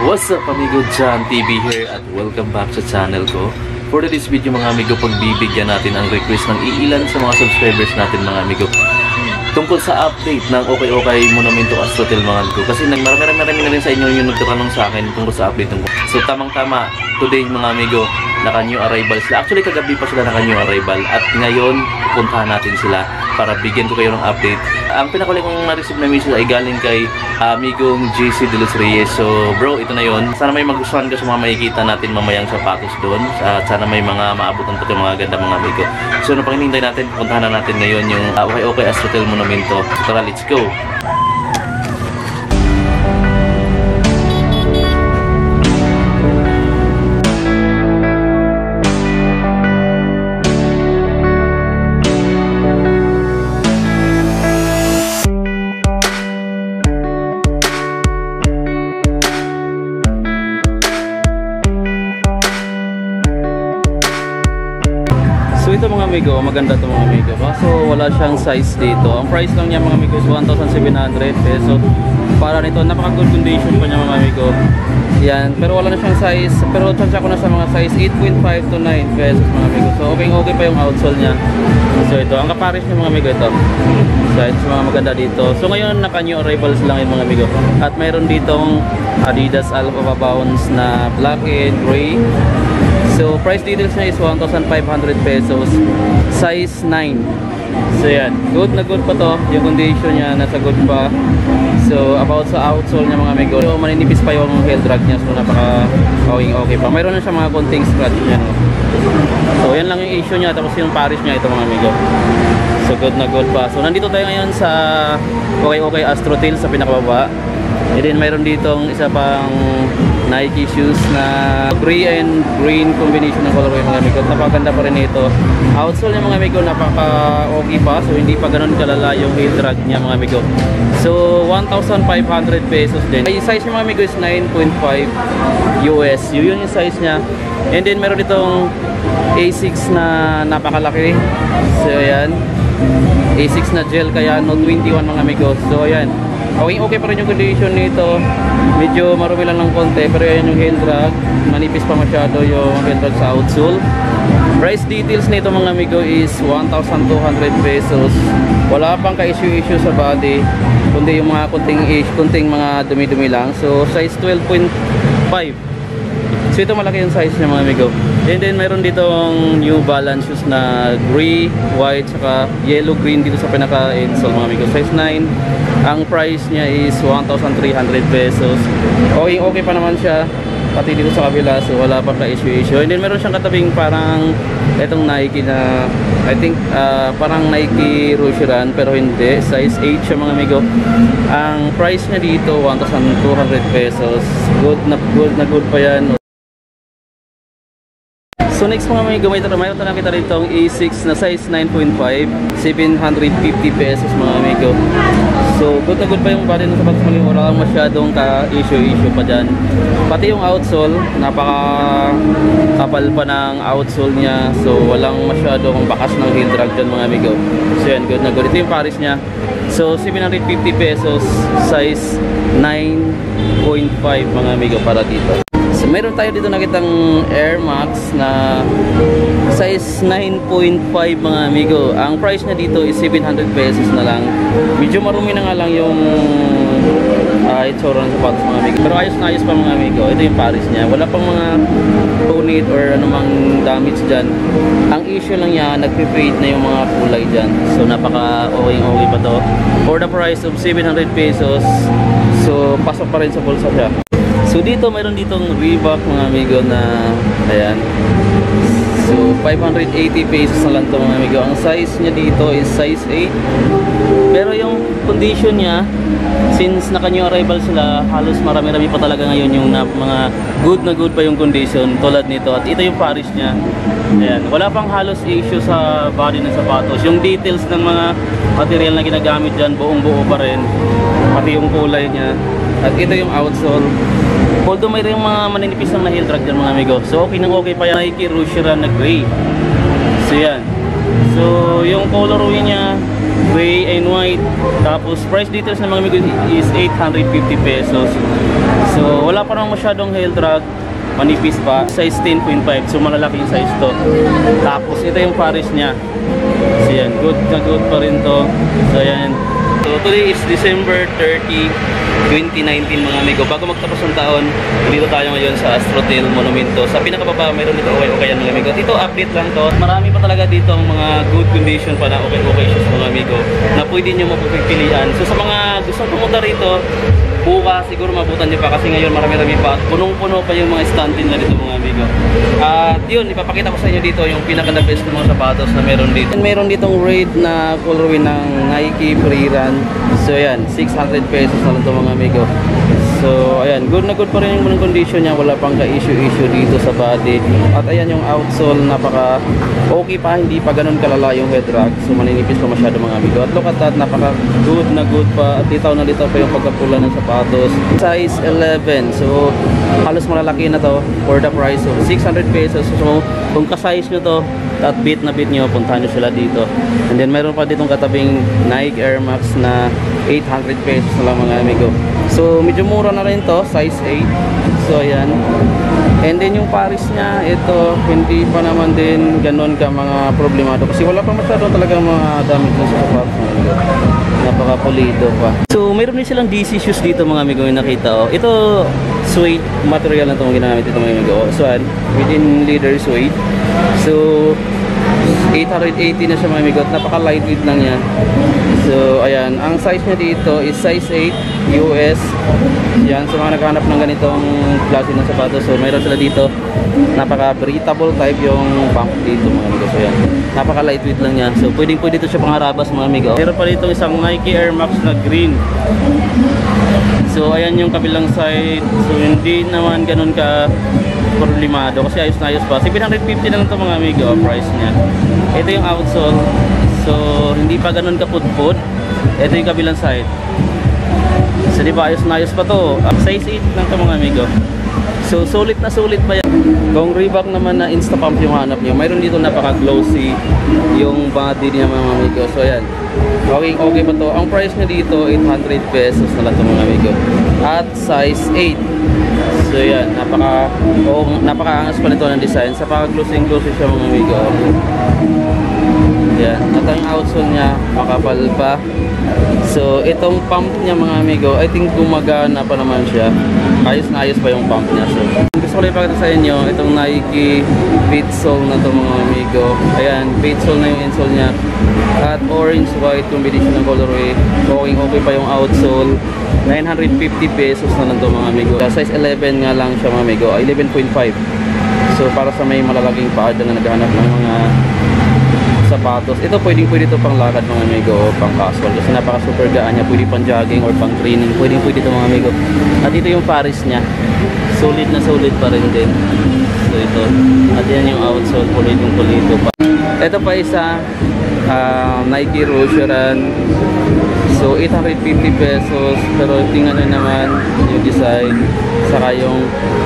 What's up amigo, John TV here at welcome back sa channel ko. For today's video mga amigo, pagbibigyan natin ang request ng iilan sa mga subscribers natin mga amigo tungkol sa update ng Okay Monumento Astrotel mga amigo. Kasi marami na rin sa inyo yung nagtatanong sa akin tungkol sa update ng. So tamang-tama, today mga amigo, naka-new arrival sila. Actually kagabi pa sila naka-new arrival at ngayon pupuntahan natin sila para bigyan ko kayo ng update. Ang pinakuli kong na-receive na message ay galing kay amigong JC De Los Reyes. So bro, ito na yon. Sana may magustuhan ka sa mga makikita natin mamayang sapatos doon. At sana may mga maabutan pa yung mga ganda mga amigo. So ano pang hinihintay natin, pupuntahan na natin ngayon yung Okay Astrotel Monumento. So tara, let's go! Ito mga amigo, maganda ito mga amigo. Kaso wala siyang size dito. Ang price lang niya mga amigo is 1,700 pesos. Para nito, napaka good condition pa niya mga amigo. Yan, pero wala na siyang size. Pero chansya ko na sa mga size 8.5 to 9 pesos mga amigo. So okay pa yung outsole niya. So ito, ang kapares niya mga amigo ito. So ito mga maganda dito. So ngayon naka-new arrivals lang yung mga amigo. At mayroon ditong Adidas Alpha Bounce na black and gray. So price details niya is 1,500 pesos, size 9. So yan, good na good pa to. Yung condition niya nasa good pa. So about sa outsole niya mga amigo, so, maninipis pa yung heel drag niya. So napaka okay pa. Mayroon na siya mga konting scratch niya, no? So yan lang yung issue niya. Tapos yung paris niya ito mga amigo. So good na good pa. So nandito tayo ngayon sa Okay Astrotel sa pinakababa. And then mayroon ditong isa pang Nike shoes na gray and green combination ng colorway mga amigo. Napakaganda pa rin ito. Outsole niya mga amigo, napaka-okay pa. So hindi pa ganun kalala yung heel drag niya mga amigo. So 1,500 pesos din. Yung size niya mga amigo is 9.5 US. Yun yung size niya. And then meron ditong A6 na napakalaki. So ayan, A6 na gel kaya no 21 mga amigo. So ayan, okay pa rin yung condition nito. Medyo marumi lang ng konti, pero yan yung heel drag. Manipis pa masyado yung heel drag sa outsole. Price details nito mga amigo is 1,200 pesos. Wala pang ka-issue sa body, kundi yung mga kunting mga dumi-dumi lang. So size 12.5. So ito malaki yung size niya mga amigo. And then mayroon ditong New Balance shoes na gray, white, saka yellow green dito sa pinaka-insole mga amigo. Size 9. Ang price niya is 1,300 pesos. Okay pa naman siya. Pati dito sa kabila, so wala pa ka-issue. And then meron siyang katabing parang itong Nike na I think parang Nike Rouge Run, pero hindi. Size 8 siya mga amigo. Ang price niya dito 1,200 pesos. Good pa yan. So next mga amigo, mayroon na kita rito ang A6 na size 9.5, 750 pesos mga amigo. So good pa yung body ng sapatos mga amigo. Wala kang masyadong ka-issue pa dyan. Pati yung outsole, napaka-kapal pa ng outsole niya. So walang masyadong bakas ng heel drag dyan mga amigo. So yan, good na good. Ito yung pares niya. So 750 pesos, size 9.5 mga amigo para dito. So mayroon tayo dito nakitang Air Max na size 9.5 mga amigo. Ang price niya dito is 700 pesos na lang. Medyo marumi na nga lang yung itsura ng sapatos mga amigo. Pero ayos na ayos pa mga amigo. Ito yung pares niya. Wala pang mga tunit or anumang damage dyan. Ang issue lang niya, nagpe-fade na yung mga kulay dyan. So napaka okay pa to. For the price of 700 pesos. So pasok pa rin sa bulsa siya. So dito mayroon ditong Reebok mga amigo na ayan. So 580 pesos na lang ito mga amigo. Ang size niya dito is size 8. Pero yung condition niya, since naka-new arrival sila, halos marami-rami pa talaga ngayon yung mga good pa yung condition tulad nito. At ito yung pares niya. Ayan. Wala pang halos issue sa body ng sapatos. Yung details ng mga material na ginagamit dyan, buong-buo pa rin. Pati yung kulay niya. At ito yung outsole. Although mayroon yung mga maninipis lang na heel drag dyan mga amigo. So okay pa yan. Nike Rouge Run na gray. So yan. So yung colorway niya gray and white. Tapos price details ng mga amigo is 850 pesos. So wala pa naman masyadong heel drag, manipis pa, size 10.5, so malalaki yung size to. Tapos ito yung pares niya. So yan, good na good pa rin to. So yan. So today is December 30, 2019 mga amigo. Bago magtapos ng taon, dito tayo ngayon sa Astrotel Monumento. Sa pinakababa, mayroon dito okay yan mga amigo. Dito update lang to. Marami pa talaga dito ang mga good condition pa na okay siya mga amigo, na pwede nyo mapagpipilian. So sa mga gustong pumunta rito, bukas siguro mabutan nyo pa kasi ngayon marami-rami pa at punong-puno pa yung mga stand din na dito mga amigo. At yun, ipapakita ko sa inyo dito yung pinaka-the best ng mga sapatos na meron dito. Meron ditong red na colorway ng Nike Freerun. So yan, 600 pesos na lang ito mga amigo. So ayan, good na good pa rin yung condition niya, wala pang ka-issue dito sa body. At ayan yung outsole, napaka okay pa, hindi pa ganun kalala yung head rack. So maninipis pa masyado mga amigo. At look at that, napaka good na good pa. At litaw na litaw pa yung pagkapula ng sapatos. Size 11. So halos malalaki na to for the price of 600 pesos. So kung ka-size nyo to at beat na beat nyo, puntahan nyo sila dito. And then meron pa ditong katabing Nike Air Max na 800 pesos na lang mga amigo. So medyo mura na rin to, size 8. So ayan. And then yung pares niya, ito hindi pa naman din ganun ka mga problemado kasi wala pa masyado talaga mga damage na sa sapatos mga amigo. Napaka-pulido pa. So mayroon din silang DC shoes dito mga amigo yung nakita. Ito suede material na itong ginamit ito mga amigo. So within leather suede. So 880 na siya mga amigo at napaka-lightweight lang yan. So ayan, ang size niya dito is size 8 US. Yan, sa mga naghahanap ng ganitong klase ng sapatos, so mayroon sila dito. Napaka-breathable type yung pump dito mga amigo. So yan, napaka-lightweight lang yan. So pwede ito siya pangarabas mga amigo. Meron pa dito isang Nike Air Max na green. So ayan yung kabilang side. So hindi naman ganun ka problemado kasi ayos na ayos pa. 750 na lang ito mga amigo, price niya. Ito yung outsole. So hindi pa ganun kapudpud. Ito yung kabilang side. So di ba ayos na ayos pa to. Size 8 lang ito mga amigo. So sulit na sulit pa yan. Kung Reebok naman na insta pump yung hanap nyo, mayroon dito napaka-glossy yung body niya mga amigo. So ayan, okay pa to. Ang price niya dito 800 pesos na lang ito mga amigo. At size 8. So yan, napaka-angas pa nito ng design. Sa paka-glossy siya mga amigo. Yan, at ang outsole niya makapal pa. So itong pump niya mga amigo, I think gumagana pa naman siya. Ayos na ayos pa yung pump niya. So gusto ko lang ipakita sa inyo itong Nike Fit Sole na to mga amigo. Ayan, Fit Sole na yung insole niya. At orange white combination ng colorway. Okay pa yung outsole. 950 pesos na lang to mga amigo. Size 11 nga lang siya mga amigo, 11.5. So para sa may malalaking paa na naghahanap ng mga sapatos, ito pwede ito pang lakad mga amigo o pang casual kasi napaka super gaan niya, pwede pang jogging or pang training, pwede ito mga amigo. At ito yung pares niya, solid na solid pa rin din. So ito, at yan yung outsole, pulito pa. Ito pa isa, Nike Rosharan. So 850 pesos, pero tingnan nyo naman yung design, saka yung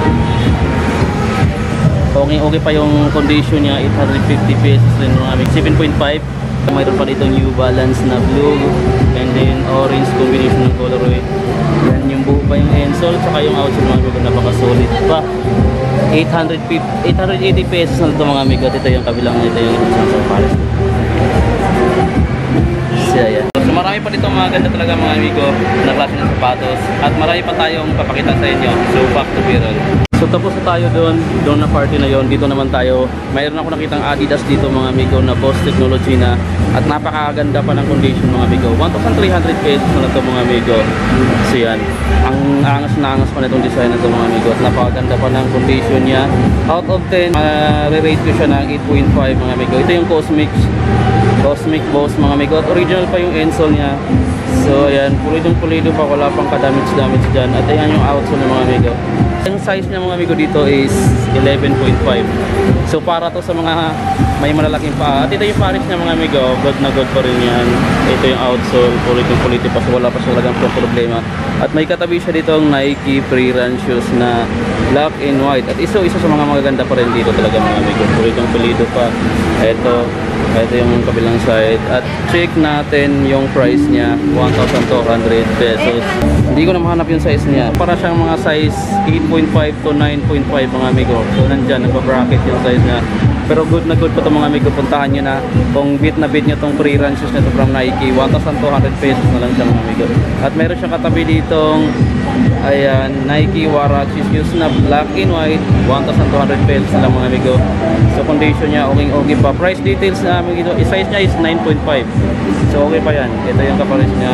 okay pa yung condition niya. 850 pesos din mga amigo. 7.5. Mayroon pa dito New Balance na blue and then orange combination ng colorway. Yan yung buo pa yung insole, saka yung outsole mga amigo, napaka-solid pa. 880 pesos na ito mga amigo. Ito yung kabilang, ito yung isang pares. Yan. So marami pa dito mga ganda talaga mga amigo na klase ng sapatos at marami pa tayong papakita sa inyo. So back to Birol. So tapos na tayo doon na party na yon. Dito naman tayo, mayroon ako nakitang Adidas dito mga amigo na Boss Technology na at napakaganda pa ng condition mga amigo. 1,300 pesos na ito mga amigo. So yan, ang angas na angas pa na itong design na ito mga amigo at napakaganda pa ng condition niya. Out of 10, re-rate ko siya ng 8.5 mga amigo. Ito yung Cosmic Boss mga amigo at original pa yung insole niya. So ayan, pulido pa, wala pang ka-damage dyan. At ayan yung outsole ng mga amigo. Yung size niya mga amigo dito is 11.5. So para to sa mga may malalaking paa. At ito yung pares niya mga amigo, good na good pa rin yan. Ito yung outsole, pulito pa, so wala pa siya talagang problema. At may katabi siya dito ang Nike Freerun shoes na black and white. At isa sa mga magaganda pa rin dito talaga mga amigo. Pulido pa. Ito, Ito yung kabilang side. At check natin yung price niya, 1,200 pesos. Hindi ko na mahanap yung size niya. Para siyang mga size 8.5 to 9.5 mga amigo. So nandyan, nagpa-bracket yung size niya. Pero good na good po ito mga amigo. Puntahan nyo na. Kung beat na beat nyo itong free-run shoes nito from Nike, 1,200 pesos na lang siya mga amigo. At meron siyang katabi ditong ayan, Nike Huarache shoes na black and white, 1,200 pesos na lang mga amigo. So condition niya, okay pa. Price details na amigo, size niya is 9.5. So okay pa yan. Ito yung kapares niya.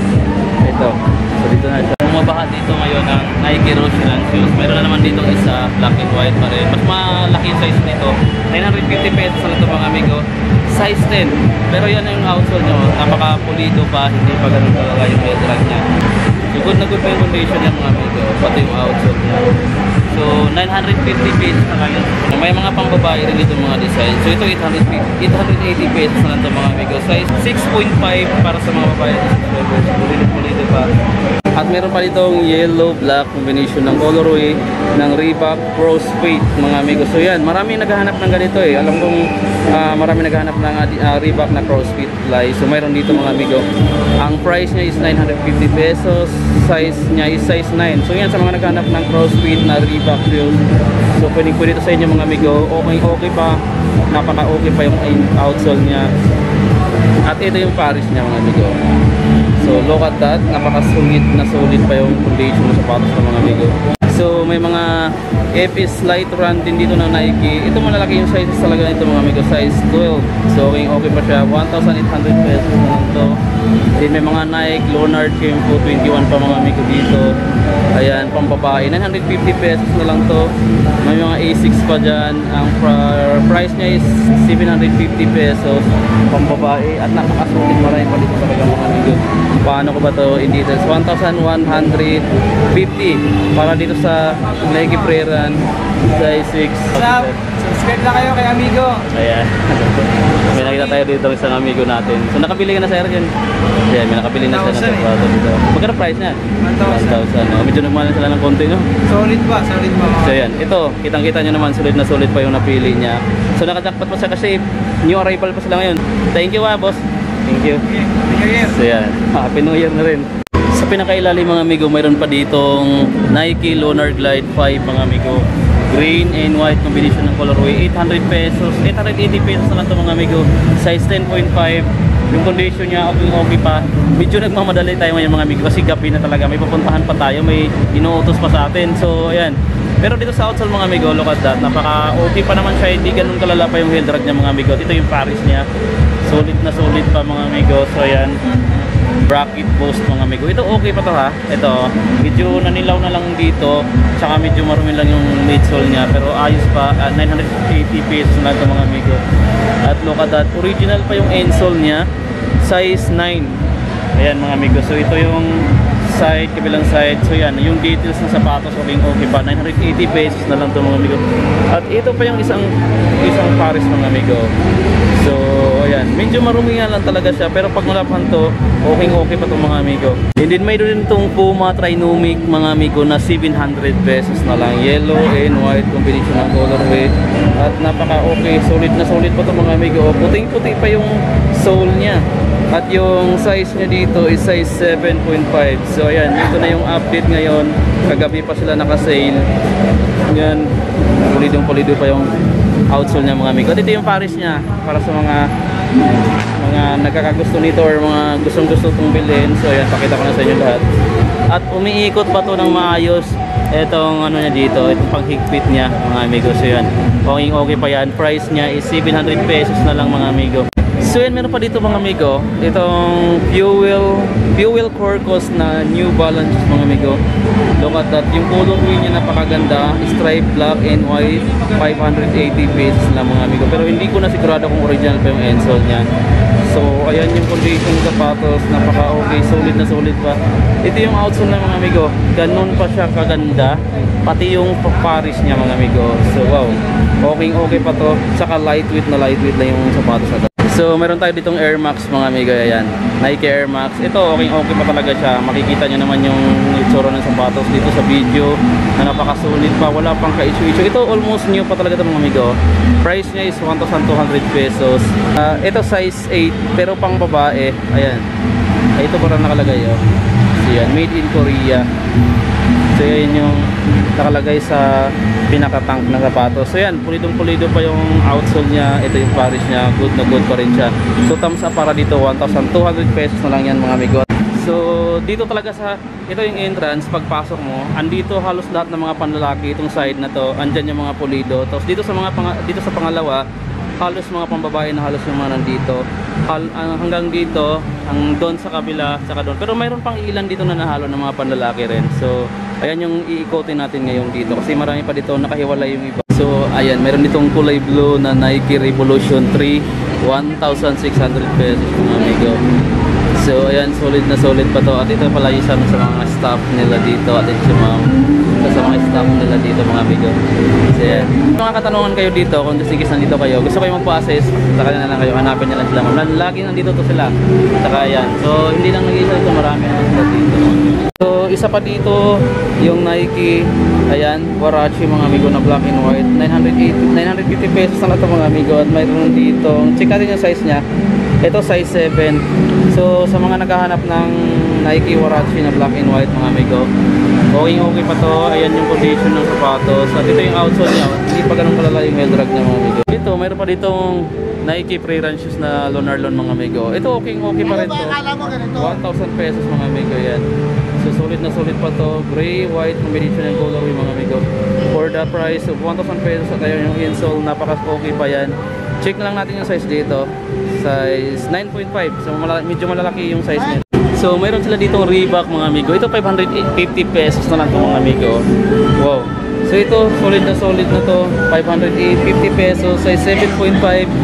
Ito. So dito na siya. Bumabaha dito ngayon ang Nike Rocheland shoes. Meron na naman dito isa black and white pa rin. Mas malaki yung size nito. 950 pesos na ito mga amigo. Size 10. Pero yan yung outsole nyo. Napaka-pulido pa. Hindi pa ganun talaga yung headrag niya. So good na good pa yung condition niya mga amigo. Pati yung outsole niya. So 950 pesos na ngayon. May mga pangbabae rin dito mga design. So ito 880 pesos na lang ito mga amigo. Size 6.5 para sa mga babae. Pulido pa. At meron pa ditong yellow-black combination ng colorway ng Reebok Crossfit mga amigo. So yan, maraming naghahanap ng ganito eh. Alam kong maraming naghahanap ng Reebok na Crossfit fly. So mayroon dito mga amigo. Ang price niya is 950 pesos. Size niya is size 9. So yan, sa mga naghahanap ng Crossfit na Reebok shoes. So pwede ito sa inyo mga amigo. Okay pa. Napaka-okay pa yung outsole niya. At ito yung Paris niya mga amigo. So look at that, napaka-solid na solid pa yung condition ng sapatos ng mga amigo. So may mga FS Light Run din dito ng Nike. Ito malalaki yung sizes talaga nito mga amigo, size 12. So okay pa siya, 1,800 pesos na lang to. Then may mga Nike Leonard Kempo 21 pa mga amigo dito. Ayan, pang babae, 950 pesos na lang to. May mga A6 pa dyan. Ang price niya is 750 pesos pang babae. At napakasulit pa rin pa dito talaga mga amigo. Paano ko ba to in details? 1,150 para dito sa Nike Freerun size 6. Subscribe na kayo kay amigo. Ayan. May nakita tayo dito sa amigo natin. So nakabili ka na sa Ergen? Ayan, may nakabili na siya ng sapato dito. Magkano price niya? 1,000. No? Medyo nagmahal sila ng konti, no? Solid pa. So ayan, ito, kitang-kita nyo naman, solid na solid pa yung napili niya. So nakajackpot pa siya kasi new arrival pa sila ngayon. Thank you boss. Thank you. So yan, Happy New Year na rin. Sa pinakailalim mga amigo, mayroon pa ditong Nike Lunar Glide 5 mga amigo. Green and white combination ng colorway. 800 pesos, 880 pesos na lang ito mga amigo. Size 10.5. Yung condition niya, okay pa. Medyo nagmamadali tayo ngayon mga amigo kasi gabi na talaga. May pupuntahan pa tayo, may inuutos pa sa atin. So ayan. Pero dito sa outsole mga amigo, look at that. Napaka okay pa naman siya. Hindi ganun kalala pa yung heel drag niya mga amigo. Ito yung Paris niya. Solid na solid pa mga amigo. So ayan, bracket post mga amigo. Ito okay pa to ha. Ito medyo nanilaw na lang dito, tsaka medyo marumi lang yung midsole niya, pero ayos pa. 980 pesos na ito mga amigo. At look at that, original pa yung insole niya, size 9. Ayan mga amigo. So ito yung side, kabilang side. So yan, yung details ng sapatos okay pa. 980 pesos na lang ito mga amigo. At ito pa yung isang Paris mga amigo. So ayan, medyo marumi nga lang talaga siya, pero pag malapan to, okay pa itong mga amigo. And then may rin itong Puma Trinomic mga amigo na 700 pesos na lang. Yellow and white combination ng colorway. At napaka okay, solid na solid pa itong mga amigo. Puting-puti pa yung sole niya. At yung size niya dito is size 7.5. So ayan, ito na yung update ngayon. Kagabi pa sila naka-sale. Yan, pulido pa yung outsole niya mga amigo. At ito yung Paris niya para sa mga nagkakagusto nito or mga gustong-gusto itong bilhin. So ayan, pakita ko na sa inyo lahat. At umiikot pa to ng maayos etong ano niya dito, itong panghigpit niya mga amigo. So yan, okay pa yan. Price niya is 700 pesos na lang mga amigo. So yan, meron pa dito mga amigo, itong Fuel Corcos na New Balance mga amigo. Look at that, yung colorway niya napakaganda, stripe black and white, 580 pesos lang mga amigo. Pero hindi ko na sigurado kung original pa yung insole niya. So ayan yung condition ng sapatos, napaka okay, solid na solid pa. Ito yung outsole ng mga amigo, ganun pa siya kaganda, pati yung Paris niya mga amigo. So wow, okay pa to, saka lightweight na yung sapatos na to. So meron tayo ditong Air Max mga amigo, ayan. Nike Air Max. Ito okay pa talaga siya. Makikita nyo naman yung itsura ng sapatos dito sa video na napakasulit pa, wala pang ka-issue. Ito almost new pa talaga ito mga amigo. Price niya is 1,200 pesos. Ito size 8 pero pang babae. Ayan. Ito parang nakalagay oh. So yan, made in Korea. So yan yung nakalagay sa pinaka-tank na sapatos. So yan, pulidong-pulido pa yung outsole niya. Ito yung Paris niya, good na good pa rin siya. So thumbs up para dito, 1,200 pesos na lang yan mga amigo. So dito talaga sa, ito yung entrance, pagpasok mo, andito halos lahat ng mga panlalaki itong side na to. Andyan yung mga pulido. Tapos dito sa dito sa pangalawa, halos mga pambabae na halos yung mga nandito. Hanggang dito, doon sa kabila, saka doon. Pero mayroon pang ilan dito na nahalo ng mga panlalaki rin. So ayan yung iikotin natin ngayon dito kasi marami pa dito nakahiwalay yung iba. So ayan, meron ditong kulay blue na Nike Revolution 3, 1,600 pesos mga amigo. So ayan, solid na solid pa to. At ito pala yung sa mga staff nila dito. At ito sa mga staff nila dito mga amigo. So ayan, mga katanungan kayo dito, kung sige nandito kayo, gusto kayo magpa-assess, saka na lang kayo, hanapin nyo lang sila. Lagi nandito to sila. Saka ayan, so hindi lang nag-isa ito, marami na sila dito. So isa pa dito yung Nike, ayan, Warachi mga amigo na black and white, 950 pesos na ito mga amigo. At mayroon dito, check natin yung size nya. Ito size 7. So sa mga naghahanap ng Nike Warachi na black and white mga amigo, okay pa to. Ayan yung condition ng sapatos. At ito yung outsole nya, hindi pa ganun kalala yung heel drag nya mga amigo. Dito mayroon pa ditong Nike pre-run shoes na Lonarlon mga amigo. Ito okay pa rin to, 1,000 pesos mga amigo yan. So solid na solid pa to, gray, white combination ng colorway mga amigo. For the price of 1,000 pesos at ayun yung insole, napaka-okay pa yan. Check na lang natin yung size dito, size 9.5. So medyo malalaki yung size nito. So mayroon sila ditong Reebok mga amigo. Ito 550 pesos na lang to mga amigo. Wow. So ito solid na to, 550 pesos, size 7.5.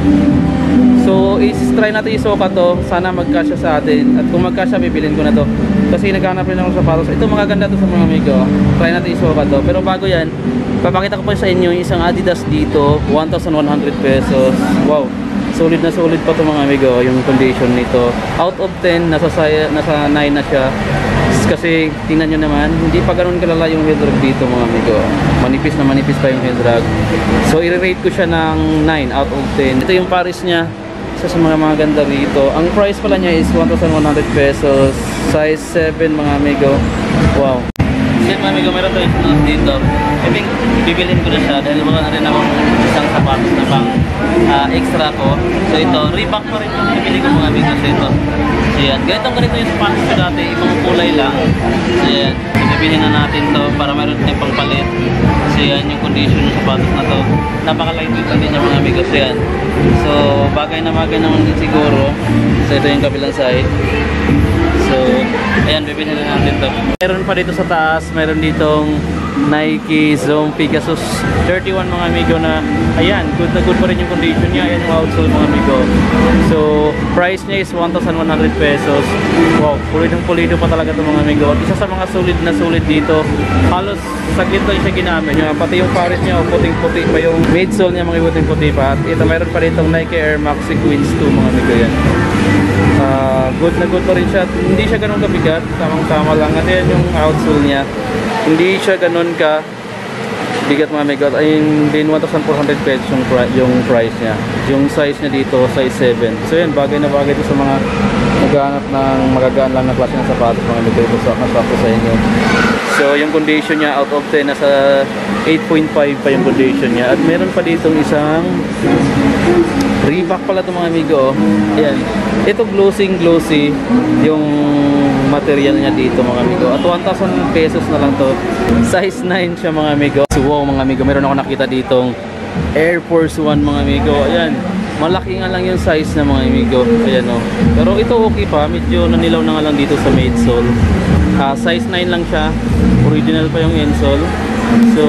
So try natin isuka to, sana magkasya sa atin. At kung magkasya, bibilin ko na to kasi naghahanap rin ako sa sapatos. Ito magaganda to sa mga amigo. Try natin isuka to. Pero bago yan, papakita ko pa sa inyo yung isang Adidas dito, 1,100 pesos. Wow, solid na solid pa to mga amigo. Yung condition nito, out of 10, nasa 9 na siya. Kasi tingnan nyo naman, hindi pa ganun kalala yung heel drag dito mga amigo. Manipis na manipis pa yung heel drag. So i-rate ko siya ng 9 out of 10. Ito yung Paris nya, isa sa mga ganda rito. Ang price pala niya is 1,100 pesos, size 7 mga amigo. Wow. Kasi mga amigo, meron tayo dito. I think bibilin ko na siya dahil wala na rin akong isang sapatos na pang extra ko. So ito, Reebok pa rin yung bibili ko mga amigo. So ito, so yan, ganito yung sapatos ko dati, ibang kulay lang. So yan, so bibilin na natin to para meron tayong pangpalit. So yan yung condition ng sapatos na to, napaka-lightweight lang din yung mga amigo. So yan, so bagay naman din siguro. So ito yung kabilang side. So ayan, bibilhin na natin to. Meron pa dito sa taas, meron ditong Nike Zoom Pegasus 31 mga amigo na ayan, good na good pa rin yung condition niya. Ayan yung outsole mga amigo. So price niya is 1,100 pesos. Wow, pulidong-pulido pa talaga ito mga amigo. At isa sa mga solid na solid dito, halos saglit lang siya ginamit. Pati yung Paris niya, puting-puti pa yung midsole niya, mga puting-puti pa. At ito meron pa ditong Nike Air Max Sequence 2 mga amigo yan. Good na good pa rin siya. Hindi siya ganun kabigat, tamang-tama lang. At yan yung outsole niya, hindi siya ganun ka bigat mga amigo. Ayun din 1,400 pesos yung price niya. Yung size niya dito, size 7. So yan, bagay na bagay ito sa mga naghahanap ng magagaan lang na klase ng sapatos mga amigo. Ito sa maswapos sa inyo. So yung condition niya out of 10, nasa 8.5 pa yung condition niya. At meron pa ditong isang Reebok pala ito mga amigo. Ayan, ito glossy yung material niya dito mga amigo. At 1,000 pesos na lang to, size 9 siya mga amigo. So wow mga amigo, meron ako nakita ditong Air Force 1 mga amigo. Ayan, malaki nga lang yung size na mga amigo. Ayan o, pero ito okay pa, medyo nanilaw na nga lang dito sa midsole. Size 9 lang siya, original pa yung insole. So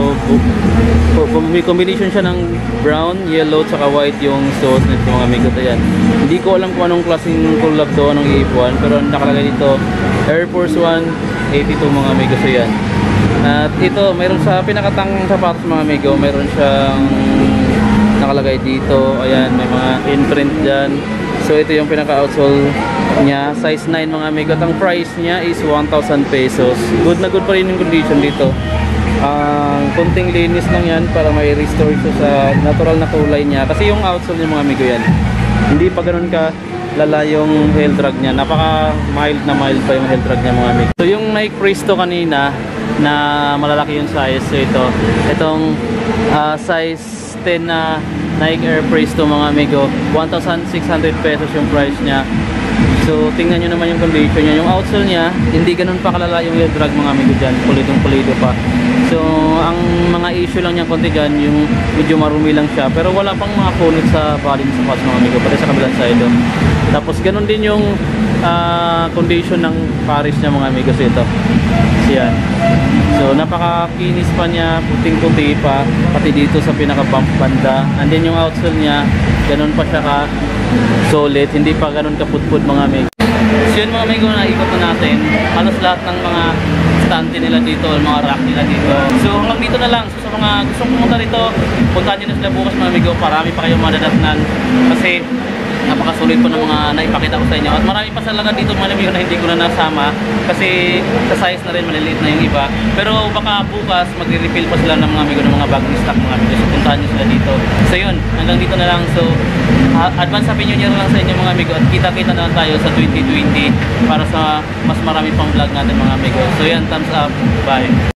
may combination siya ng brown, yellow, tsaka white yung suot nito mga amigo. Ayan, hindi ko alam kung anong klaseng collab to, anong iipuan, pero nakalagay dito Air Force 1 82 mga amigo. So yan, at ito mayroon sa pinakatang sapatos mga amigo, mayroon siyang nakalagay dito. Ayan, may mga imprint dyan. So ito yung pinaka-outsole niya, size 9 mga amigo. At ang price niya is 1,000 pesos. Good na good pa rin yung condition dito. Ang kunting linis lang yan para may restore ito sa natural na kulay niya. Kasi yung outsole niya mga amigo yan, hindi pa ganun ka lala yung heel drag niya. Napaka mild na mild pa yung heel drag niya mga amigo. So yung Nike Presto kanina na malalaki yung size. So itong size 10 na Nike Air Presto mga amigo, 1,600 pesos yung price niya. So tingnan nyo naman yung condition niya. Yung outsole niya, hindi ganun pa kalala yung heel drag mga amigo dyan. Pulidong-pulido pa. So ang mga issue lang niya konti dyan, yung medyo marumi lang siya. Pero wala pang mga punit sa body sa pads mga amigo, pati sa kabilang side. Tapos ganun din yung condition ng Paris niya mga amigo. So ito. Yan. So napakakinis pa niya, puting-puti pa, pati dito sa pinaka-bump banda. And then yung outsole niya, ganun pa siya ka solid, hindi pa ganun kaputpud mga amigo. So yun mga amigo, naikot na natin halos lahat ng mga stante nila dito, mga rack nila dito. So hanggang dito na lang. So sa mga gustong pumunta rito, puntahan nyo na sila bukas mga amigo. Parami pa kayong madadatnan kasi napakasulit po ng mga naipakita ko sa inyo. At marami pa talaga dito mga amigo na hindi ko na nasama kasi sa size na rin maliliit na yung iba. Pero baka bukas magre-refill pa sila ng mga amigo ng mga bagong stock mga amigo. So puntahan nyo sila dito. So yun, hanggang dito na lang. So advance happy new year lang sa inyo mga amigo. At kita-kita na lang tayo sa 2020 para sa mas marami pang vlog natin mga amigo. So yan, thumbs up. Bye.